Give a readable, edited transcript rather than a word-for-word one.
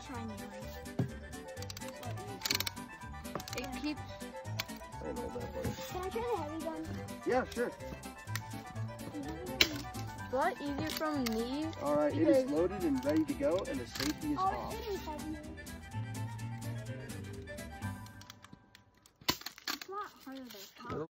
trying yours. It keeps. I don't know that part. Can I try the heavy gun? Yeah, sure. A lot easier from these. All right, it is loaded and ready to go, and the safety is Oh, off. it is heavier. It's not harder to